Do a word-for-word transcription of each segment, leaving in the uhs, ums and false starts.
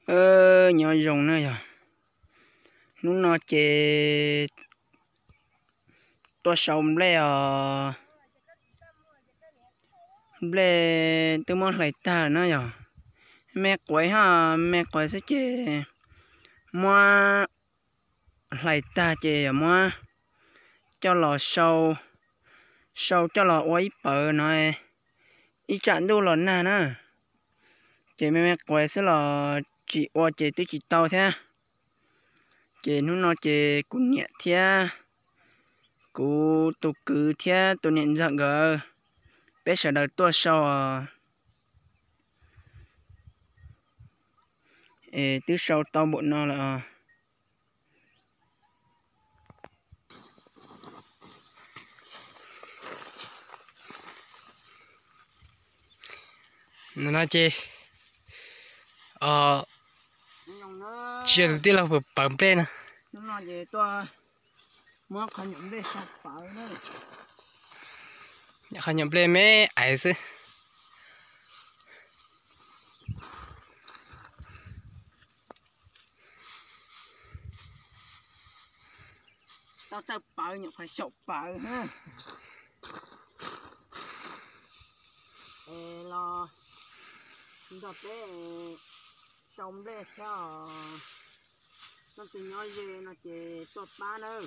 ơ nhỏ rồng nữa rồi lúc nó chè tôi sống lẽ ờ lẽ tôi muốn lại ta nữa rồi mẹ quậy ha mẹ quậy sẽ chè mua lại ta chè mua cho lò sâu sâu cho lò quấy bự này ít chặn đâu lò nè nè chè mẹ mẹ quậy sẽ là chị qua chè tôi chỉ tao thế chè nó nó chè cũng nhẹ thế cú tụ cứ thế tụ nhận dạng gờ bé sợ đời tua sau à ê từ sau tao bộ nó là nó nói chi ờ chuyện đầu tiên là phải bằng bên à nó nói về tua mua khăn nhộng để sắp phải nữa nhà khai nhận bên mấy ai chứ tao sắp phải nhộng phải sọc phải ha ê lo đợt đấy xong đấy sao nó từ nhỏ về nó chỉ tốt ba nữa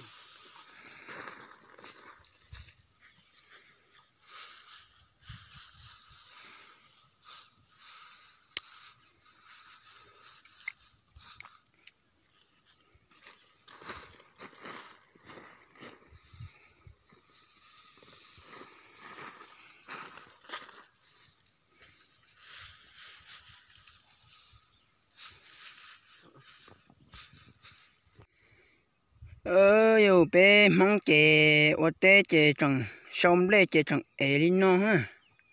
ơ yêu bé mong chè ô tê chè chẳng xong lê chè chẳng ế đi nó ha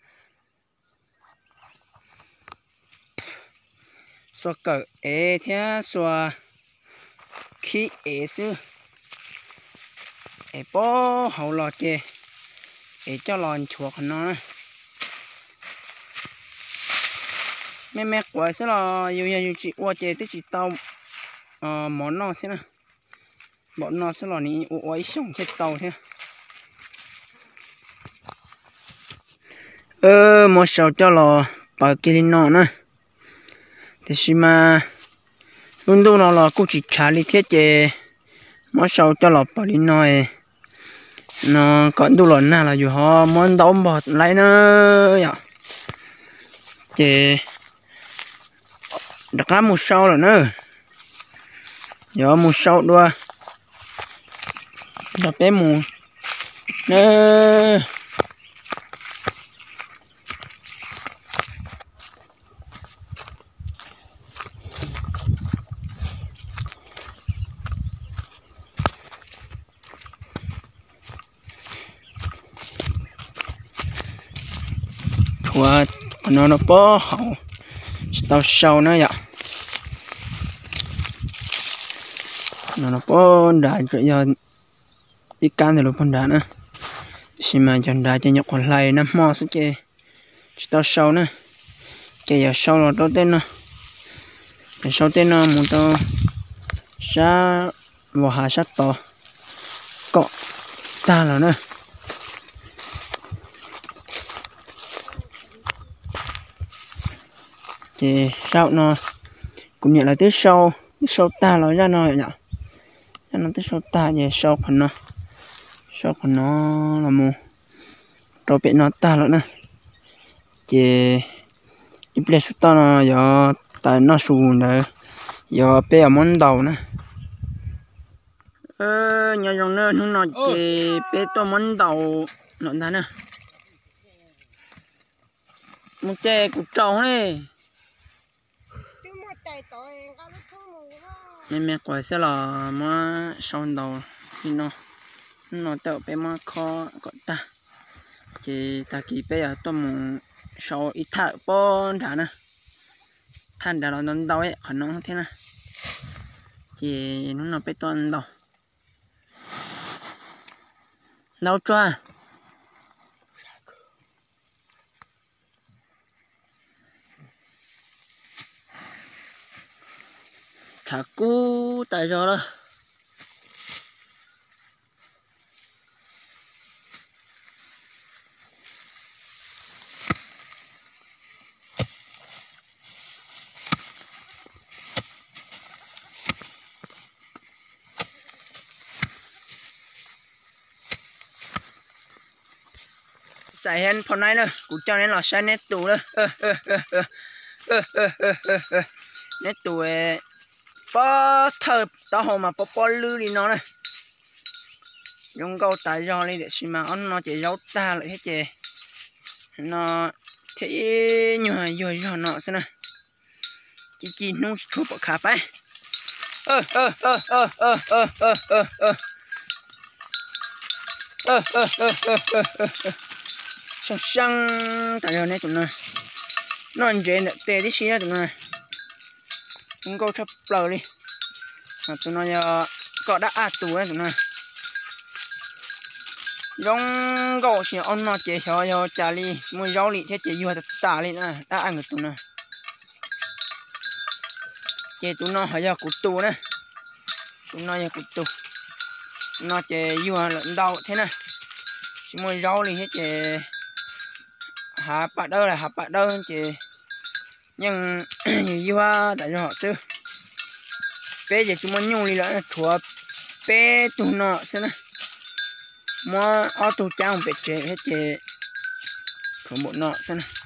xoa cỡ ế thế xoa khí ế sư ế bó hậu lọt chè ế cho lòn chuột nó mẹ mẹ quả sẽ là yêu yêu chị ô chè tới chị tao ờ món nó thế nào bọn nó sẽ là ní ủi xong chết tàu thế ơ một số cho là bà kia nó nữa thì xí mà luôn đâu nó là cũng chỉ trả lý thiết chế một số cho là bà linh nói nó còn đâu là nào là dù họ muốn đấu bọt lại nữa vậy chế đặc biệt một số là nữa giờ một số đua đập bé mù nè chua nó nó bó hậu tao sâu nó vậy nó nó bó đại cho giờ đi can thì lúc con đá nữa xin mà chọn đá cho nhóc còn lại nó mò sẽ chơi tao sâu nữa chơi giờ sâu là tao tên nó sâu tên nó muốn tao sa vào hạ sát to cọ ta là nữa thì sao nó cũng nhận là tới sâu sâu ta nó ra nó nhở nó tới sâu ta về sâu phần nó sâu phần nó là mù rồi bị nó ta nữa nè chỉ ít lệ số ta nó giờ tại nó sùn nữa giờ bé ở món đầu nè ơ nhà dòng nữa nó nói chỉ bé to món đầu nó ta nè một chè cục trâu này mẹ mẹ quay sẽ là mà son đầu thì nó nó tự bé mà khó gọi ta chỉ ta kỳ bé ở tôm một số ít thợ bốn thả nè than đã nó đau ấy khả năng thế này chỉ nó nó bé toàn đầu đau choa thả cú tại do đó xài hen phần này nữa cũng cho nên là sai nét tủ nữa nét tủ bó thợ tao hồ mà bó bó lư đi nó này dùng câu tại do đi để xem mà nó chỉ giấu ta lại hết chè nó thế nhiều nhiều nhiều nó xem này chỉ chỉ nung chụp bọc khắp ấy ơ ơ ơ ơ ơ ơ ơ ơ ơ ơ ơ ơ ơ ơ sang sang tại do này tụi nó nó ăn dễ được tê đi xí tụi nó chúng câu thấp lờ đi tụi nó giờ có đã ăn tủ đấy tụi nó giống câu chỉ ăn nó chế cho cho trả đi mua rau lì thế chế vừa thật tả lên nữa đã ăn được tụi nó chế tụi nó phải giờ cụt tủ đấy tụi nó giờ cụt tủ nó chế vừa lợn đau thế này chỉ mua rau lì thế chế hả bạn đâu là hả bạn đâu chế nhưng nhiều hoa tại cho họ chứ bé giờ chúng mình nhung đi lại thua bé tụi nó xem này mua ô tô trang bé chế hết chế không bộ nọ xem này